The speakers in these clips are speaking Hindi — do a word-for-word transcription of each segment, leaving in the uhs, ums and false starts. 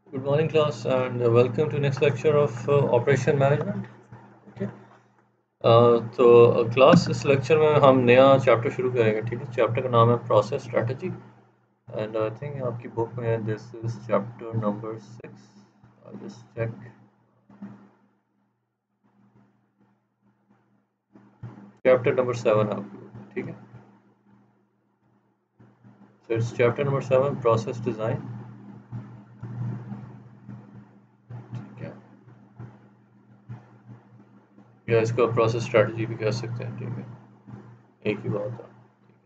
Good morning, class, and uh, welcome to next lecture of uh, operation management. Okay. Uh, तो क्लास इस लेक्चर में हम नया चैप्टर शुरू करेंगे. ठीक है, चैप्टर का नाम है process strategy and I think आपकी बुक में this is chapter number six. I just check. Chapter number seven आपकी बुक में. ठीक है, so it's chapter number seven process design. ठीक है, या इसको प्रोसेस स्ट्रेटजी भी कह सकते हैं. ठीक है, एक ही बात है.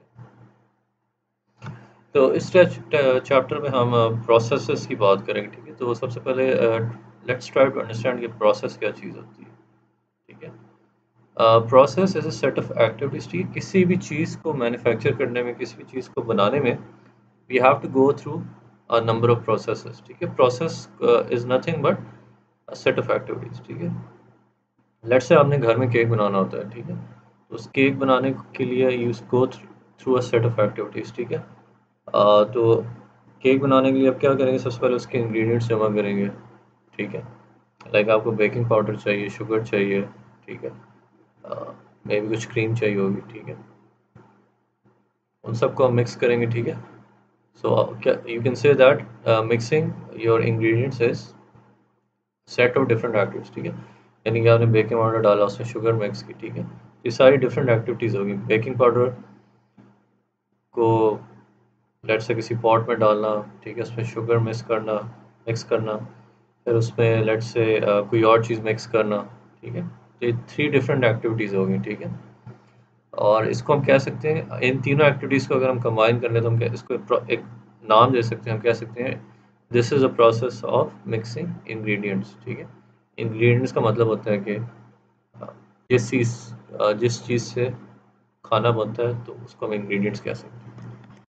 तो इस चैप्टर में हम प्रोसेसेस की बात करेंगे. ठीक है, तो सबसे पहले लेट्स ट्राई टू अंडरस्टैंड कि प्रोसेस क्या चीज़ होती है. ठीक है, process is a set of activities. ठीक है, किसी भी चीज़ को मैन्युफैक्चर करने में, किसी भी चीज़ को बनाने में we have to go through a number of processes. ठीक है, process is nothing but a set of activities. ठीक है, लेट्स से आपने घर में केक बनाना होता है. ठीक है, तो उस केक बनाने के लिए you go through a set of activities. ठीक है, अ, तो केक बनाने के लिए आप क्या करेंगे, सबसे पहले उसके इंग्रेडिएंट्स जमा करेंगे. ठीक है, लाइक आपको बेकिंग पाउडर चाहिए, शुगर चाहिए. ठीक है, मे भी कुछ क्रीम चाहिए होगी. ठीक है, उन सबको हम मिक्स करेंगे. ठीक है, सो क्या you can say that mixing your ingredients is set of different activities. ठीक है, यानी कि आपने बेकिंग पाउडर डाला, उसमें शुगर मिक्स की. ठीक है, ये सारी डिफरेंट एक्टिविटीज़ होगी. बेकिंग पाउडर को लेट से किसी पॉट में डालना. ठीक है, उसमें शुगर मिक्स करना मिक्स करना फिर उसमें लेट से uh, कोई और चीज़ मिक्स करना. ठीक है, तो ये थ्री डिफरेंट एक्टिविटीज़ होगी. ठीक है, और इसको हम कह सकते हैं, इन तीनों एक्टिविटीज़ को अगर हम कंबाइन कर लें तो हम क्या इसको एक नाम दे सकते हैं. हम कह सकते हैं this is a process of mixing ingredients. ठीक है, इंग्रेडिएंट्स का मतलब होता है कि अ, जिस चीज़ अ, जिस चीज़ से खाना बनता है तो उसको हम इंग्रेडिएंट्स कह सकते हैं.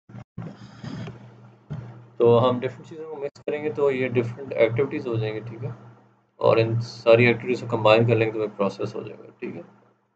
तो हम डिफरेंट चीज़ों को मिक्स करेंगे तो ये डिफरेंट एक्टिविटीज़ हो जाएंगी. ठीक है, और इन सारी एक्टिविटीज़ को कंबाइन कर लेंगे तो एक प्रोसेस हो जाएगा. ठीक है,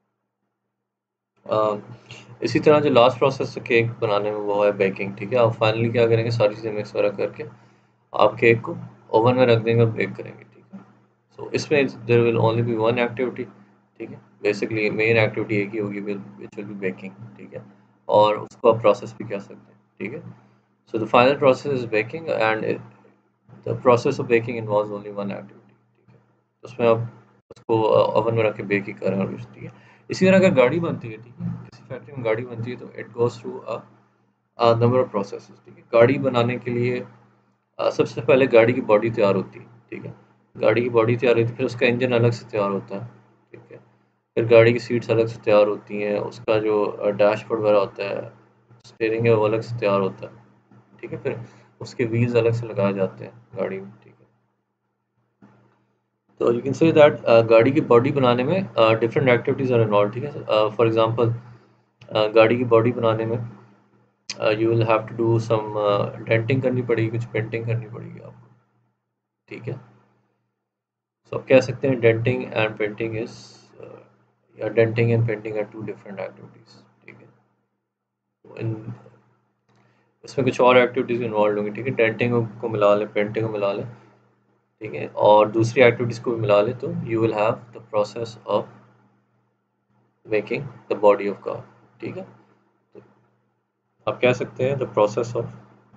अ, इसी तरह जो लास्ट प्रोसेस है केक बनाने में वो है बेकिंग. ठीक है, आप फाइनली क्या करेंगे, सारी चीज़ें मिक्स वगैरह करके आप केक को ओवन में रख देंगे और बेक करेंगे. ठीक है, सो इसमें there will only be one activity. ठीक है, बेसिकली मेन एक्टिविटी एक ही होगी, विच विल बी बेकिंग. ठीक है, और उसको आप प्रोसेस भी कह सकते हैं. ठीक है, so the final process is baking and the process of baking involves only one activity. ठीक है, उसमें आप उसको ओवन में रख के बेक ही करें और कुछ. ठीक है, इसी तरह अगर गाड़ी बनती है. ठीक है, किसी फैक्ट्री में गाड़ी बनती है तो it goes through a number of processes. ठीक है, गाड़ी बनाने के लिए अ, सबसे पहले गाड़ी की बॉडी तैयार होती है. ठीक है, गाड़ी की बॉडी तैयार होती है, फिर उसका इंजन अलग से तैयार होता है. ठीक है, फिर गाड़ी की सीट्स अलग से तैयार होती हैं, उसका जो डैशबोर्ड वगैरह होता है, स्टीयरिंग है, वो अलग से तैयार होता है. ठीक है, फिर उसके व्हील्स अलग से लगाए जाते हैं गाड़ी में. ठीक है, तो यू कैन से दैट गाड़ी की बॉडी बनाने में डिफरेंट एक्टिविटीज़ आर इन्वॉल्व. ठीक है, फॉर एग्जांपल गाड़ी की बॉडी बनाने में you will have to do some denting करनी पड़ेगी, कुछ पेंटिंग करनी पड़ेगी आपको. ठीक है, सो आप कह सकते हैं डेंटिंग एंड पेंटिंग इज या denting and painting are two different activities. ठीक है, तो इन इसमें कुछ और एक्टिविटीज़ इन्वॉल्व होंगी. ठीक है, डेंटिंग को मिला लें, पेंटिंग को मिला लें. ठीक है, और दूसरी एक्टिविटीज़ को भी मिला लें तो you will have the process of making the body of car. ठीक है, तो आप कह सकते हैं the process of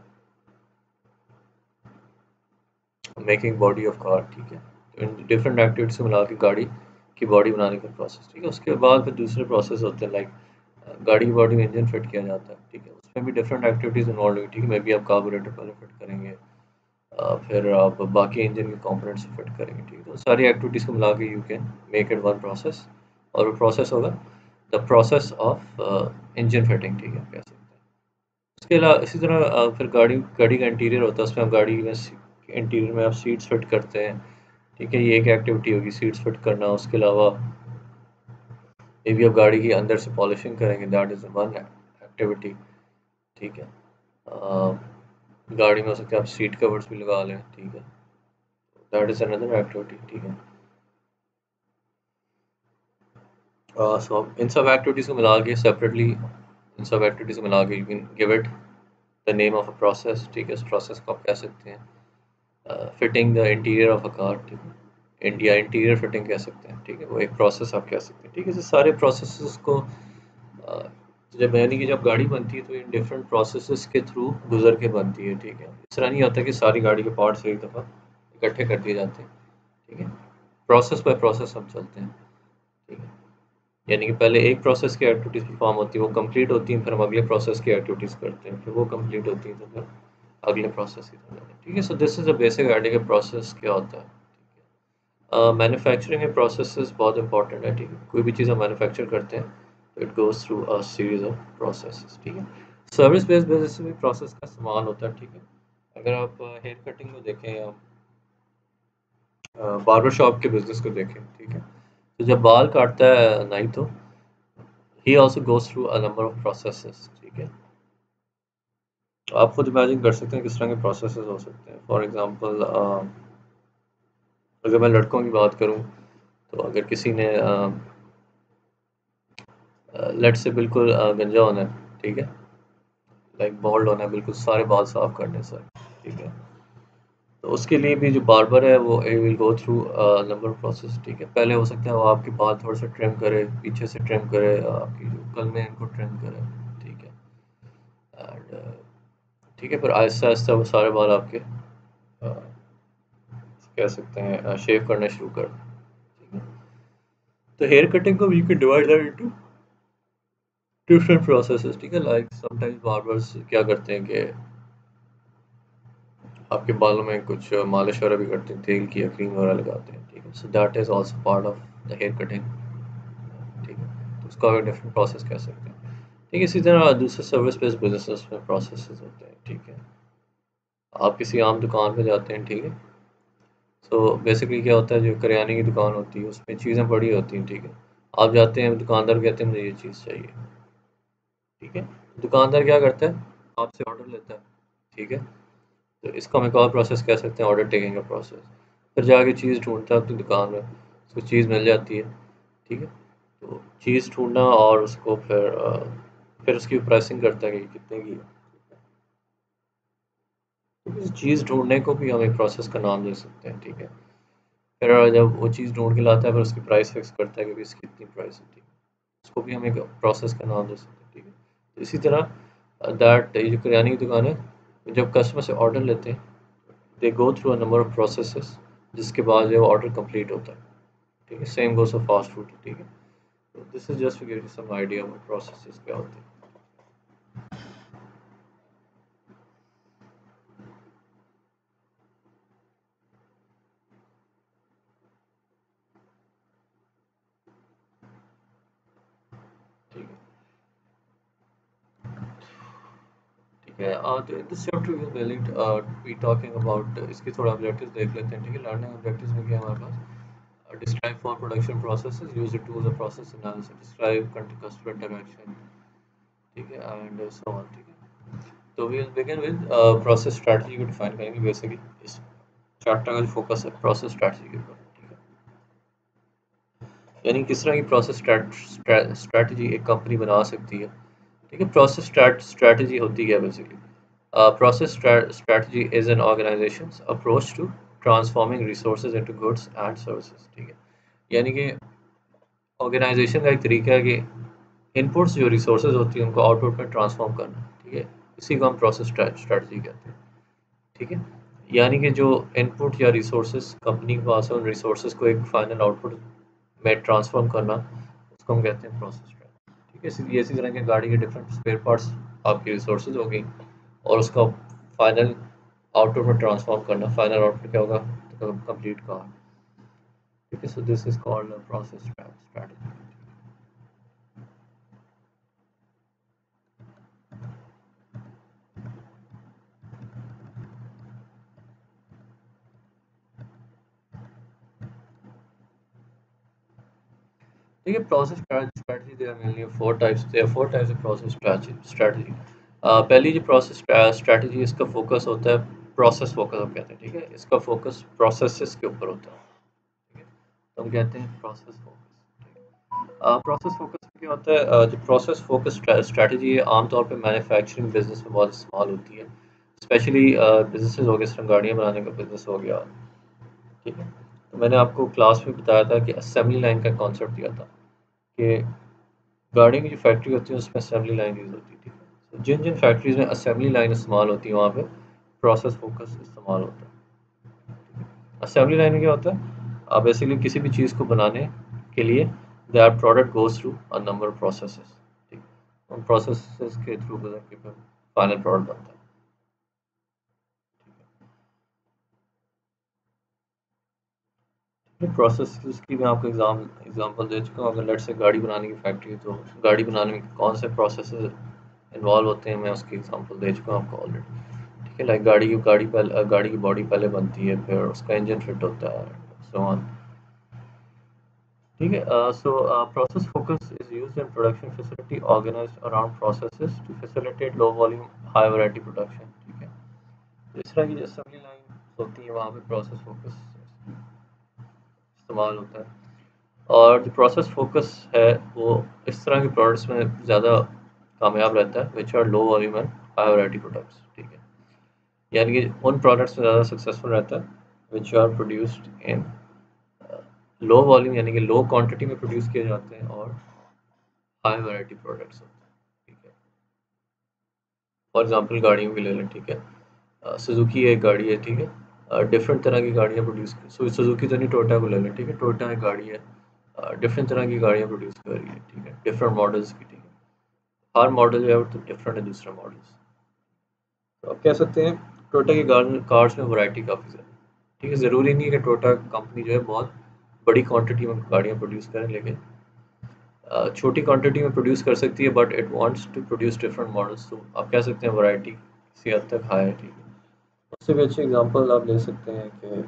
making body of car. ठीक है, तो इन डिफरेंट एक्टिविटीज को मिला के गाड़ी की बॉडी बनाने का प्रोसेस. ठीक है, उसके बाद फिर दूसरे प्रोसेस होते हैं लाइक गाड़ी की बॉडी में इंजन फिट किया जाता है. ठीक है, उसमें भी डिफरेंट एक्टिविटीज़ इन्वॉल्व हुई. ठीक है, मे बी आप कार्बोरेटर पहले फिट करेंगे, अ, फिर आप बाकी इंजन के कंपोनेंट्स फिट करेंगे. ठीक है, तो सारी एक्टिविटीज़ को मिला के you can make it one process, और वो प्रोसेस होगा the process of engine fitting. ठीक है, कह सकते हैं. उसके अलावा इसी तरह अ, फिर गाड़ी गाड़ी का इंटीरियर होता है, उसमें आप गाड़ी में इंटीरियर में आप सीट्स फिट करते हैं. ठीक है, ये एक एक्टिविटी होगी सीट्स फिट करना. उसके अलावा मे बी आप गाड़ी की अंदर से पॉलिशिंग करेंगे, दैट इज़ वन एक्टिविटी. ठीक है, अ, गाड़ी में हो सकता है आप सीट कवर्स भी लगा लें. ठीक है, दैट इज़ अनदर एक्टिविटी. ठीक है, सो इन सब एक्टिविटीज़ को मिला के सेपरेटली, इन सब एक्टिविटीज़ को मिला के you can give it the name of a process. ठीक है, इस प्रोसेस को आप कह सकते हैं fitting the interior of a car, ठीक है, इंडिया इंटीरियर फिटिंग कह सकते हैं, ठीक है, वो एक प्रोसेस आप कह सकते हैं, ठीक है। ये सारे प्रोसेसेस को अ, जब यानी कि जब गाड़ी बनती है तो इन डिफरेंट प्रोसेसेस के थ्रू गुजर के बनती है, ठीक है। इस तरह नहीं होता कि सारी गाड़ी के पार्ट्स एक दफ़ा इकट्ठे कर दिए जाते हैं, ठीक है। प्रोसेस बाय प्रोसेस हम चलते हैं, ठीक है। यानी कि पहले एक प्रोसेस की एक्टिविटीज़ परफॉर्म होती है, वो कंप्लीट होती हैं, फिर हम अगले प्रोसेस की एक्टिविटीज़ करते हैं, फिर वो कंप्लीट होती हैं, तो फिर अगले प्रोसेस की तरफ जाते हैं, ठीक है। So this is a basic idea कि प्रोसेस क्या होता है। मैन्युफैक्चरिंग में प्रोसेसेस बहुत इंपॉर्टेंट है, ठीक है। कोई भी चीज़ हम मैन्युफैक्चर करते हैं तो it goes through a series of processes, ठीक है। सर्विस बेस्ड बिजनेस में प्रोसेस का इस्तेमाल होता है, ठीक है। अगर आप हेयर कटिंग को देखें या बार्बर शॉप के बिजनेस को देखें, ठीक है, तो जब बाल काटता है नाई तो he also goes through a number of processes, ठीक है। तो आप खुद इमेजिन कर सकते हैं किस तरह के प्रोसेसेस हो सकते हैं। फॉर एग्जांपल अगर मैं लड़कों की बात करूं तो अगर किसी ने लेट से बिल्कुल अ, गंजा होना है, ठीक है, लाइक बॉल्ड होना है, बिल्कुल सारे बाल साफ करने से, ठीक है, तो उसके लिए भी जो बार्बर है वो will go through number process, ठीक है। पहले हो सकता है वो आपके बाल थोड़ा सा ट्रिम करे, पीछे से ट्रिम करे, आपकी जो कल में इनको ट्रिम करे, ठीक है, एंड ठीक है, फिर आहिस्ता आहिस्ता वो सारे बाल आपके अ, कह सकते हैं शेव करना शुरू कर दें, ठीक है। तो हेयर कटिंग को we can divide that into different processes, ठीक है। लाइक समटाइम्स बार्बर्स क्या करते हैं कि आपके बालों में कुछ मालिश वगैरह भी करते हैं, तेल की या क्रीम वगैरह लगाते हैं, ठीक है। So that is also part of the hair cutting, ठीक है, तो उसका एक डिफरेंट प्रोसेस कह सकते हैं, ठीक है। इसी तरह दूसरे सर्विस बेस्ड बिजनेसेस में प्रोसेसेस होते हैं, ठीक है। आप किसी आम दुकान पे जाते हैं, ठीक है, सो बेसिकली क्या होता है, जो करियाने की दुकान होती है उसमें चीज़ें पड़ी होती हैं, ठीक है। आप जाते हैं, दुकानदार कहते हैं मुझे ये चीज़ चाहिए, ठीक है, दुकानदार क्या करता है, आपसे ऑर्डर लेता है, ठीक है। तो इसको हम एक और प्रोसेस कह सकते हैं, ऑर्डर टेकिंग का प्रोसेस। फिर जाके चीज़ ढूँढता है अपनी दुकान में, उसको चीज़ मिल जाती है, ठीक है। तो चीज़ ढूँढना और उसको फिर अ, फिर उसकी प्राइसिंग करता है कि कितने की है। तो इस चीज़ ढूँढने को भी हम एक प्रोसेस का नाम दे सकते हैं, ठीक है। फिर जब वो चीज़ ढूँढ के लाता है, फिर उसकी प्राइस फिक्स करता है कि इसकी कितनी प्राइस है, ठीक है। उसको भी हम एक प्रोसेस का नाम दे सकते हैं, ठीक है। तो इसी तरह दैट ये जो किराने की दुकान है, जब कस्टमर से ऑर्डर लेते हैं, they go through a number of processes, जिसके बाद जो ऑर्डर कंप्लीट होता है, ठीक है। Same goes for fast food, ठीक है। तो this is just to give you some idea of processes क्या होते हैं, ठीक है, ठीक है। uh, तो this chapter we are willing be talking about इसके थोड़ा ऑब्जेक्टिव्स देख लेते हैं, ठीक है। लर्निंग ऑब्जेक्टिव्स में क्या है हमारे पास, describe for production processes, use the tools of process analysis, describe customer interaction, ठीक है, एंड सो ऑन, ठीक है। तो we will begin with process strategy को डिफाइन करेंगे बेसिकली। इस चैप्टर का जो फोकस है प्रोसेस स्ट्रेटजी के ऊपर, ठीक है। यानी किस तरह की प्रोसेस स्ट्रेटजी एक कंपनी बना सकती है, ठीक है। प्रोसेस स्ट्रेटजी होती है basically, process strategy is an organisation's approach to transforming resources into goods and services, ठीक है। यानी कि ऑर्गेनाइजेशन का एक तरीका है कि इनपुट्स जो रिसोर्सेज होती हैं उनको आउटपुट में ट्रांसफॉर्म करना, ठीक है। इसी को हम प्रोसेस स्ट्रेटजी कहते हैं, ठीक है। यानी कि जो इनपुट या रिसोर्सेज कंपनी के पास है, उन रिसोर्सेज को एक फाइनल आउटपुट में ट्रांसफॉर्म करना, उसको हम कहते हैं प्रोसेस स्ट्रेटजी, ठीक है। इसी इसी तरह के गाड़ी के डिफरेंट स्पेयर पार्ट्स आपकी रिसोर्सेज हो गई, और उसका फाइनल आउटपुट में ट्रांसफॉर्म करना, फाइनल आउटपुट क्या होगा, तो कंप्लीट कार, ठीक है। So this is called process strategy. ठीक है, process strategy there are mainly four types, there are four types of process strategy. पहली जो प्रोसेस स्ट्रेटजी, इसका फोकस होता है प्रोसेस फोकस हम कहते हैं, ठीक है। इसका फोकस प्रोसेसेस के ऊपर होता है, ठीक है। तो हम कहते हैं प्रोसेस फोकस। प्रोसेस फोकस में क्या होता है, uh, जो प्रोसेस फोकस स्ट्रेटजी है आमतौर पे मैन्युफैक्चरिंग बिजनेस में बहुत इस्तेमाल होती है। स्पेशली बिजनेसेस हो गए, इस तरह गाड़ियाँ बनाने का बिजनेस हो गया, ठीक है। तो मैंने आपको क्लास में बताया था कि असेंबली लाइन का कॉन्सेप्ट दिया था कि गाड़ियों की जो फैक्ट्री होती है उसमें असेंबली लाइन यूज़ होती है, ठीक है। तो जिन जिन फैक्ट्रीज में असेंबली लाइन इस्तेमाल होती है वहाँ पे प्रोसेस फोकस इस्तेमाल होता है। असेंबली लाइन में क्या होता है, आप बेसिकली किसी भी चीज़ को बनाने के लिए that product goes through a number of processes, ठीक है। उन प्रोसेसेस के थ्रू गुजर के फिर फाइनल प्रोडक्ट बनता है। प्रोसेस की मैं आपको एग्जाम एग्जांपल दे चुका हूँ। अगर लेट्स से गाड़ी बनाने की फैक्ट्री है तो गाड़ी बनाने में कौन से प्रोसेसेस इन्वॉल्व होते हैं मैं उसकी एग्जांपल दे चुका हूँ आपको ऑलरेडी, ठीक है। लाइक गाड़ी की गाड़ी पहले गाड़ी की बॉडी पहले बनती है, फिर उसका इंजन फिट होता है, सो ऑन, ठीक है। So process focus is used in production facility organised around processes to facilitate low volume high variety production, ठीक है। तो इस तरह की जो असेंबली लाइन होती है वहाँ पे प्रोसेस फोकस इस्तेमाल होता है। और जो प्रोसेस फोकस है वो इस तरह के प्रोडक्ट्स में ज़्यादा कामयाब रहता है which are low volume and high variety products, ठीक है। यानी कि उन प्रोडक्ट्स में ज़्यादा सक्सेसफुल रहता है which are produced in low volume, यानी कि लो क्वांटिटी में प्रोड्यूस किए जाते हैं, और हाई वैरायटी प्रोडक्ट्स होते हैं, ठीक है। फॉर एग्जांपल गाड़ियों की ले लें, ठीक है। सुजुकी एक गाड़ी है, ठीक है। डिफरेंट तरह की गाड़ियाँ प्रोड्यूस, सुजुकी तो नहीं, टोयोटा को ले लें, ठीक है। टोयोटा एक गाड़ी है, डिफरेंट तरह की गाड़ियाँ प्रोड्यूस कर रही है, ठीक है, डिफरेंट मॉडल्स की, ठीक है। हर मॉडल जो है वो तो डिफरेंट है दूसरे मॉडल से। तो आप कह सकते हैं टोयोटा की कार कार्स में वैरायटी काफ़ी ज़्यादा, ठीक है। ज़रूरी नहीं है कि टोयोटा कंपनी जो है बहुत बड़ी क्वांटिटी में गाड़ियाँ प्रोड्यूस करें, लेकिन अ, छोटी क्वांटिटी में प्रोड्यूस कर सकती है, but it wants to produce different models. तो आप कह सकते हैं वैरायटी किसी हद तक हाई है, ठीक है। उससे भी अच्छे एग्जांपल आप ले सकते हैं कि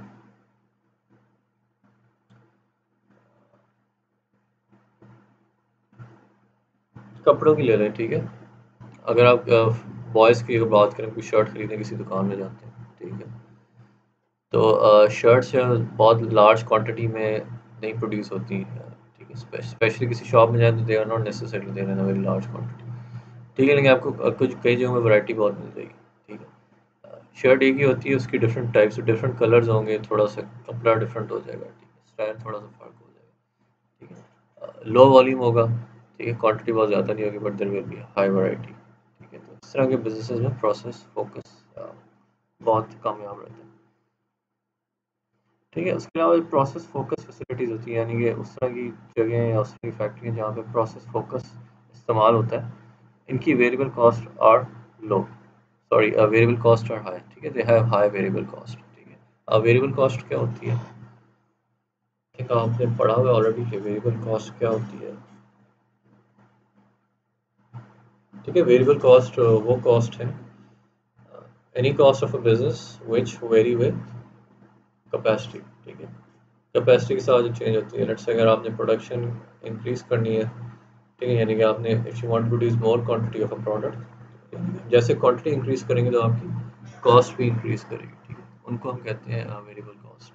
कपड़ों की ले लें, ठीक है। अगर आप बॉयज़ की अगर बात करें, कोई शर्ट खरीदने किसी दुकान में जाते हैं, ठीक है। तो शर्ट्स जो है बहुत लार्ज क्वांटिटी में नहीं प्रोड्यूस होती हैं, ठीक है। स्पेशली किसी शॉप में जाए तो they are not necessary there in a very large quantity, ठीक है। लेकिन आपको अ, कुछ कई जगहों में वैरायटी बहुत मिल जाएगी, ठीक है। शर्ट एक ही होती है, उसकी डिफरेंट टाइप्स डिफरेंट कलर्स होंगे, थोड़ा सा कपड़ा डिफरेंट हो जाएगा, ठीक है। स्टाइल थोड़ा सा फ़र्क हो जाएगा, ठीक है। लो वॉल्यूम होगा, ठीक है, क्वांटिटी बहुत ज़्यादा नहीं होगी, but there will be high variety, ठीक है। तो इस तरह के बिजनेसेस में प्रोसेस फोकस बहुत कामयाब रहता है, ठीक है। उसके अलावा प्रोसेस फोकस फैसिलिटीज़ होती हैं, यानी कि उस तरह की जगह या उस तरह की फैक्ट्री जहाँ पे प्रोसेस फोकस इस्तेमाल होता है, इनकी variable cost are low, sorry variable cost are high, ठीक है। They have high variable cost, ठीक है। अब वेरिएबल कॉस्ट क्या होती है, ठीक है, आपने पढ़ा हुआ ऑलरेडी कि वेरिएबल कॉस्ट क्या होती है, ठीक है। वेरिएबल कॉस्ट वो कॉस्ट है, any cost of a business which vary with capacity, ठीक है। कैपेसिटी के साथ जो चेंज होती है, लेट्स से अगर आपने प्रोडक्शन इंक्रीज करनी है, ठीक है, यानी कि आपने if you want to produce more quantity of a product, जैसे क्वांटिटी इंक्रीज करेंगे तो आपकी कॉस्ट भी इंक्रीज करेगी, ठीक है। उनको हम कहते हैं वेरिएबल कॉस्ट।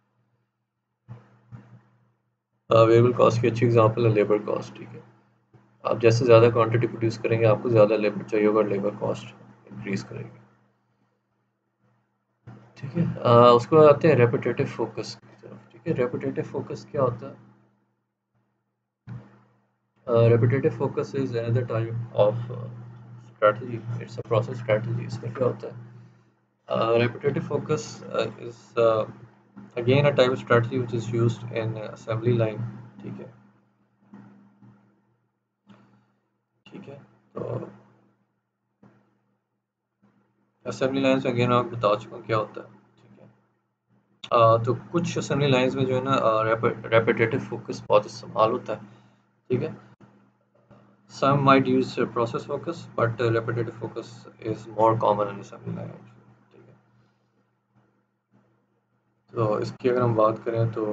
वेरिएबल कॉस्ट की अच्छी एग्जांपल है लेबर कॉस्ट, ठीक है। आप जैसे ज़्यादा क्वांटिटी प्रोड्यूस करेंगे आपको ज़्यादा लेबर चाहिए होगा, लेबर कॉस्ट इंक्रीज करेगी, ठीक है। अ, उसके बाद आते हैं रेपिटेटिव फोकस की तरफ, ठीक है। रेपिटेटिव फोकस क्या होता है? Repetitive focus is another type of strategy, it's a process strategy. इसमें क्या होता है, Uh, repetitive focus uh, is uh, again a type of strategy which is used in uh, assembly line, ठीक है, ठीक है। तो असेंबली लाइन्स अगेन आप बता चुका हूँ क्या होता है, ठीक है। uh, तो कुछ असेंबली लाइन्स में जो है ना रेपिटेटिव फोकस बहुत इस्तेमाल होता है, ठीक है। some might use uh, process focus but uh, repetitive focus is more common in assembly line actually, ठीक है। तो इसकी अगर हम बात करें तो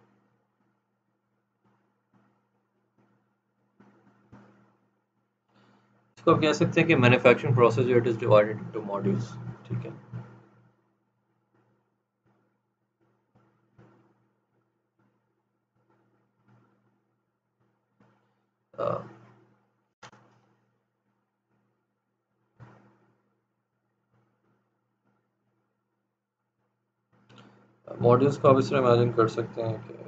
इसको आप कह सकते हैं कि मैन्युफैक्चरिंग प्रोसेस जो it is divided into modules, ठीक है। uh, मॉड्यूल्स को आप इस तरह इमेजिन कर सकते हैं कि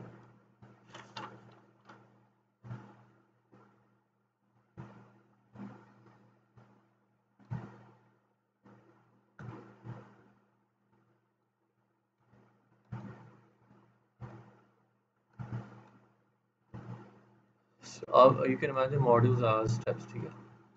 आप you can imagine modules as steps, ठीक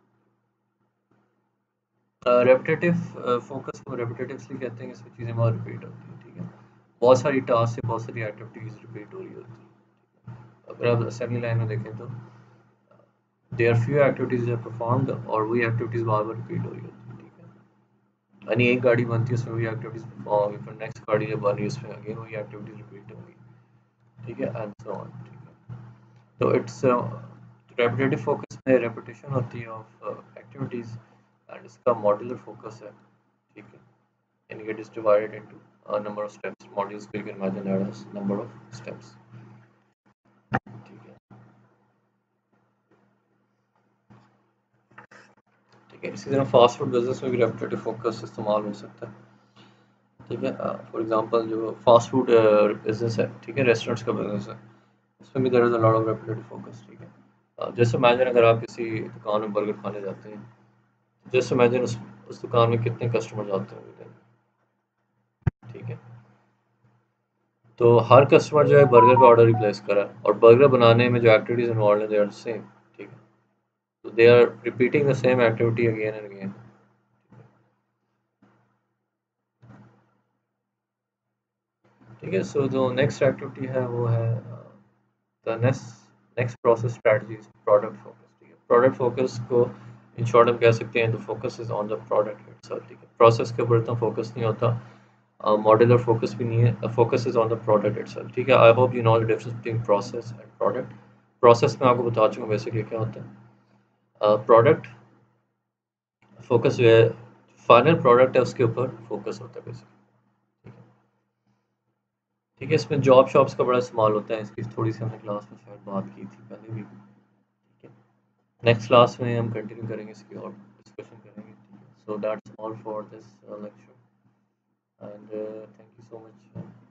है। रेपिटेटिव फोकस को रेपिटेटिव इसलिए कहते हैं कि इसमें चीज़ें बहुत रिपीट होती हैं, ठीक है। बहुत सारी टास्क से बहुत सारी एक्टिविटीज रिपीट हो रही होती है। अगर आप असेंबली लाइन में देखें तो there few activities are performed और वही एक्टिविटीज बार बार रिपीट हो रही होती है, ठीक है। यानी एक गाड़ी बनती है उसमें वही एक्टिविटीज परफॉर्म होगी, फिर नेक्स्ट गाड़ी जब बन रही है उसमें अगेन वही एक्टिविटीज रिपीट होगी, ठीक है, एंड सो ऑन, ठीक है। तो इट्स रेपिटेटिव फोकस में रेपिटेशन होती है ऑफ एक्टिविटीज एंड इसका मॉड्यूलर फोकस है, ठीक है। And it is divided into a number of steps. Modules you can imagine that as number of steps, ठीक है। ठीक है, इसी तरह फास्ट फूड बिजनेस में भी रेपिटेटिव फोकस इस्तेमाल हो सकता है, ठीक है। फॉर एग्जांपल जो फास्ट फूड बिजनेस है, ठीक है, रेस्टोरेंट्स का बिजनेस है, उसमें भी there is a lot of repetitive focus, ठीक है। Uh, जैसे इमेजिन अगर आप किसी दुकान में बर्गर खाने जाते हैं, जैसे इमेजिन उस उस दुकान में कितने कस्टमर आते होंगे, ठीक है। तो हर कस्टमर जो है बर्गर का ऑर्डर रिप्लेस करा है और बर्गर बनाने में जो एक्टिविटीज इन्वॉल्व है दे आर सेम, ठीक है। तो they are repeating the same activity again and again. ठीक है, सो जो नेक्स्ट एक्टिविटी है वो है the next next process strategies product focus, ठीक है। प्रोडक्ट फोकस को इन शॉर्ट हम कह सकते हैं the focus is on the product itself, ठीक है। प्रोसेस के ऊपर इतना फोकस नहीं होता, मॉड्यूलर uh, फोकस भी नहीं है, focus is on the product itself, ठीक है। I hope you know the difference between process and product. Process में आपको बता चुका हूँ बेसिकली क्या होता है। प्रोडक्ट फोकस जो है फाइनल प्रोडक्ट है उसके ऊपर फोकस होता है बेसिकली, ठीक है। ठीक है, इसमें जॉब शॉप्स का बड़ा इस्तेमाल होता है, इसकी थोड़ी सी हमने क्लास में शायद बात की थी पहले भी, ठीक है। नेक्स्ट क्लास में हम कंटिन्यू करेंगे इसकी और डिस्कशन करेंगे, ठीक है। So that's all for this lecture and thank you so much.